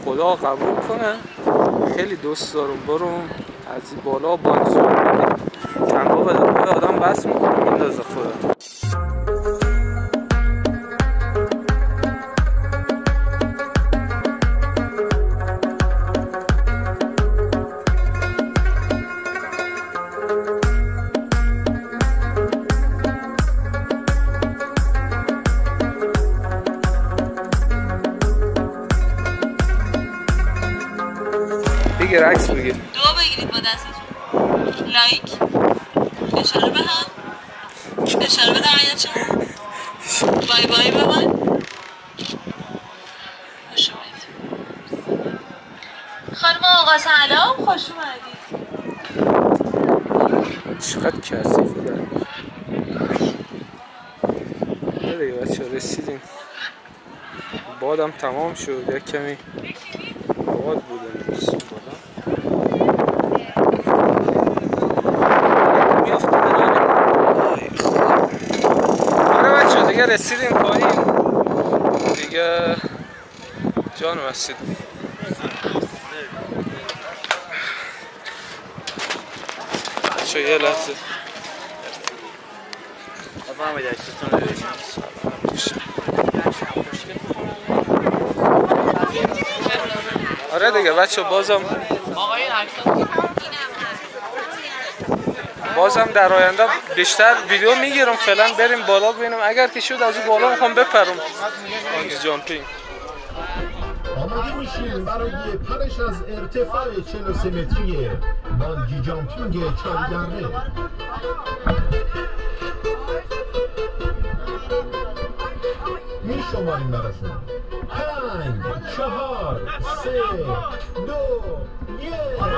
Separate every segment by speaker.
Speaker 1: خدا قبول کنه. خیلی دوست دارم برم از این بالا بانجی تنها به پای آدم بس میکنه میندازه خدا. بگیر عکس بگیر.
Speaker 2: دو بگیرید با دستتون. لایک. اشاره به هم. اشاره به دعایت شما. بای بای به من. خوش اومدید. خانم آقا سلام، خوش اومدید.
Speaker 1: چقدر کثیفه داره. دیگه بچه رسیدیم. بادم تمام شد، یک کمی باد بوده نیست بالا. آره بچه دیگه رسیدیم پایین دیگه، جان رسیدیم. بچه یه لحظه
Speaker 3: بفرمایید عکستون رو ببینید.
Speaker 1: آره دیگه بچه بازم در آینده بیشتر ویدیو میگیرم. فعلا بریم بالا ببینیم، اگر که شد از اون بالا میخوام بپرم بانجی جامپینگ.
Speaker 4: آماده میشیم برای پرش از ارتفاع 43 متری بانجی جامپینگ چاریدره. می شماریم براتون 5 4 3 2 1.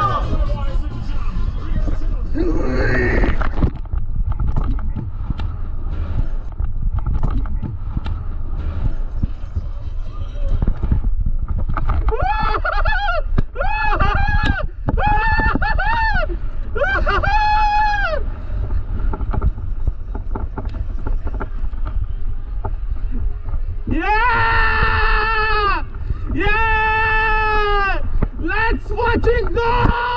Speaker 1: Let's fucking go!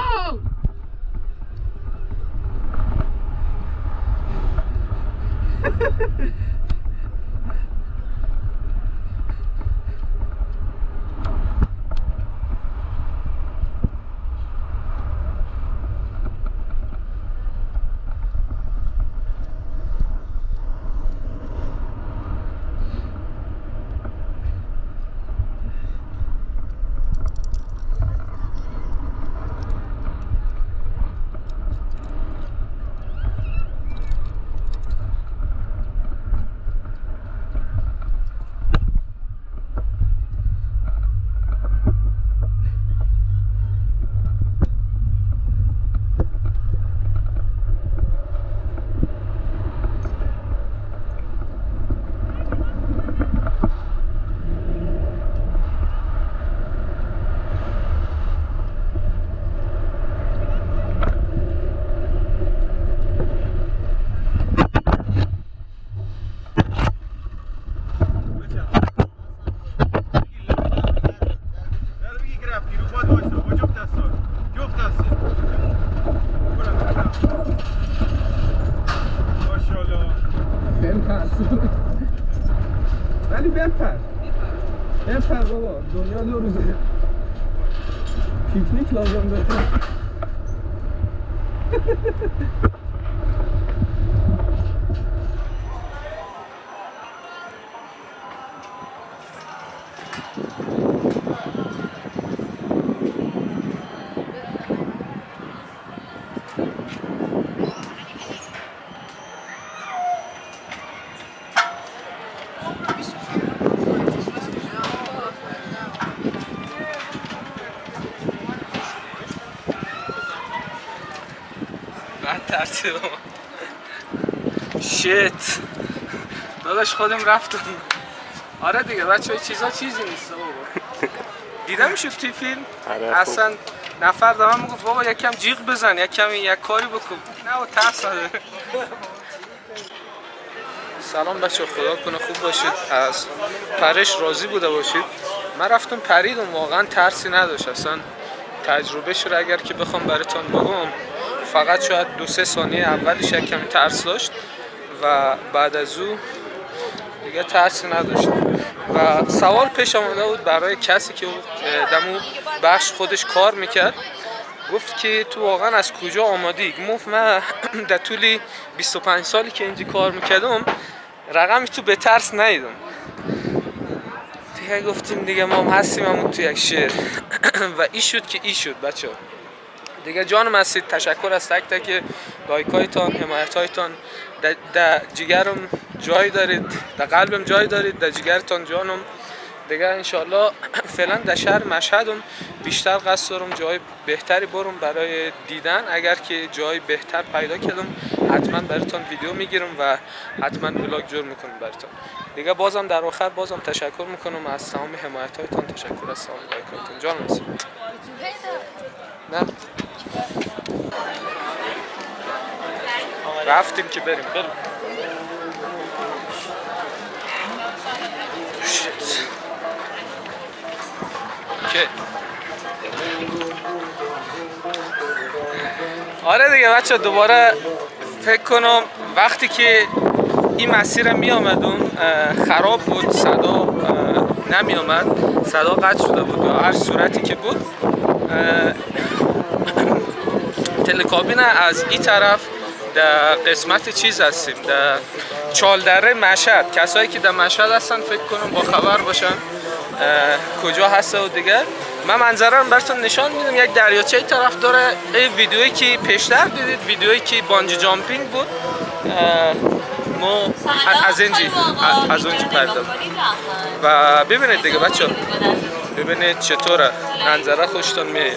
Speaker 1: ولی بپر بابا، دنیا 2 روزه پیکنیک لازم داره. ترتیب شیت داداش خودم رفتم. آره دیگه بچه های چیزا چیزی نیست بابا. دیده میشود توی فیلم اصلا نفر به من میگفت بابا یکم جیغ بزن، یک کاری بکن. نه و ترس نداره. سلام بچه، خدا کنه خوب باشید، از پرش راضی بوده باشید. من رفتم پریدم، واقعا ترسی نداشت اصلا. تجربه شو اگر که بخوام براتون بگم، فقط شاید 2-3 ثانیه اولش یک کمی ترس داشت و بعد از او دیگه ترسی نداشت. و سوال پیش آمده بود برای کسی که دمو بخش خودش کار میکرد، گفت که تو واقعا از کجا آمدی؟ گفت من در طول 25 سالی که اینجا کار میکردم رقمی تو به ترس ندیدم. دیگه گفتیم دیگه ما هم هستیم همون تو یک شهر و ای شد که ای شد بچه ها. دیگه جانم هستید، تشکر از تک تک لایکایتان، حمایتایتان. در جگرم جای دارید، در قلبم جای دارید، در جگرتان جانم. دیگه انشالله فعلا در شهر مشهدم بیشتر قصد دارم جای بهتری برم برای دیدن. اگر که جای بهتر پیدا کردم حتما براتون ویدیو میگیرم و حتما ولاگ جور میکنم براتون. دیگه بازم در آخر بازم تشکر میکنم از تمام حمایتاتون، تشکر از تمام لایکاتون. جان هستید. نه رفتیم که بریم. آره دیگه بچه دوباره فکر کنم وقتی که این مسیر می آمدم خراب بود، صدا نمی آمد، صدا قطع شده بود یا هر صورتی که بود. تلکابین از این طرف در قسمت چیز هستیم، در چالدره مشهد. کسایی که در مشهد هستن فکر کنم با خبر باشن کجا هسته. و دیگه من منظره رو براتون نشان میدم. یک دریاچه ای طرف داره. این ویدیویی که پیشتر دیدید ویدیویی که بانجی جامپینگ بود، ما از اونجا پرداختیم و ببینید دیگه بچه ها، ببینید چطوره منظره خوشتون میاد.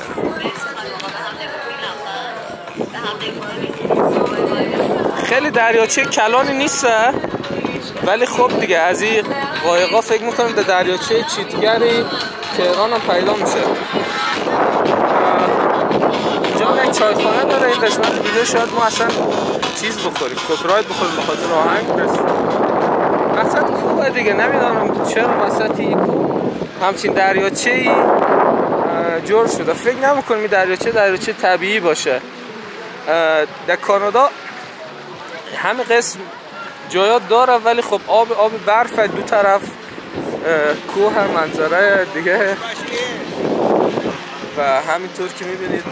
Speaker 1: خیلی دریاچه کلانی نیست ولی خب دیگه از این قایقا فکر میکنم در دریاچه چیتگری تهران هم پیدا میشه. اینجا یک چایخانه داره. این قسمت ویدیو شاید ما اصلا چیز بخوریم، کپرایت بخوریم به خاطر آهنگ برسیم. وسط کوه دیگه، نمیدونم چرا وسط همچین دریاچه‌ای جور شده. فکر نمیکنم این دریاچه طبیعی باشه. در کانادا همه قسم جایات داره ولی خب آب برف دو طرف کوه منظره دیگه و همینطور که میبینید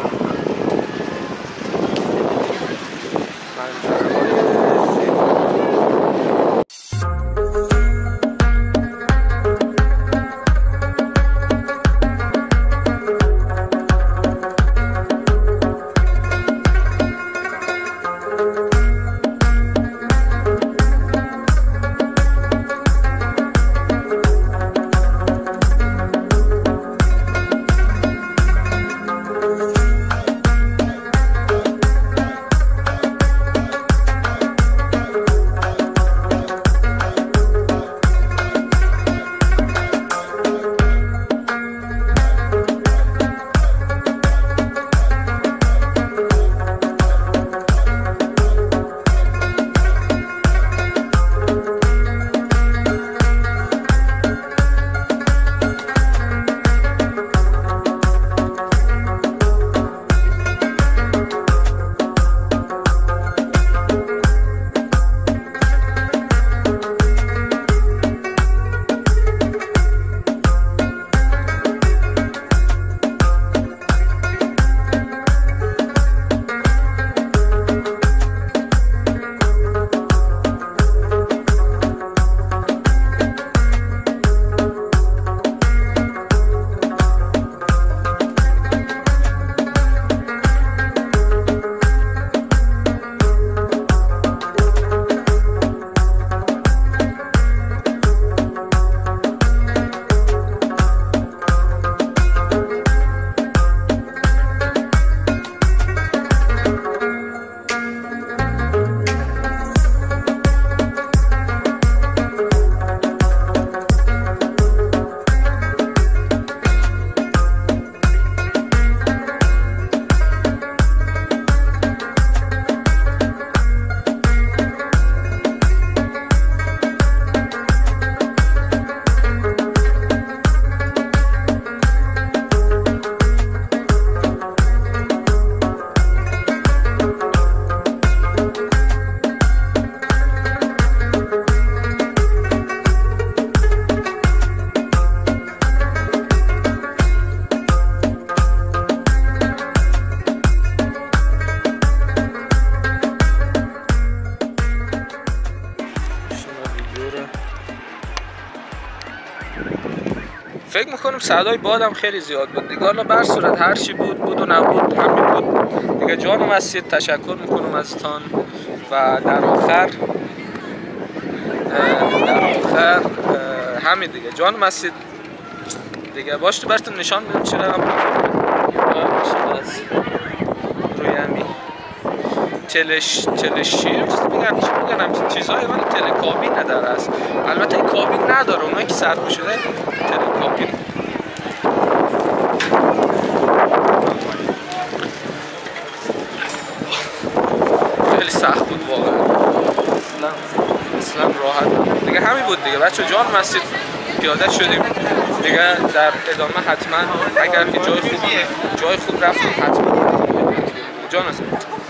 Speaker 1: فکر میکنم صدای بادم خیلی زیاد بود دیگه. حالا بر صورت هر چی بود و نبود همین بود دیگه. جان مسجد تشکر میکنم ازتان و در آخر همین دیگه. جان مسجد دیگه باش تو براتون نشان میدم چرا هم روی همین تلشیر میگن همچین چیزهایی ولی تلکابین نداره است. البته این کابین نداره، اونایی که سرکو شده تلکابین. خیلی سخت بود واقعا، اصلا راحت دیگه. همین بود دیگه بچه. جان مسجد پیاده شدیم دیگه. در ادامه حتما اگر که جای خوب رفتیم حتما جان مسجد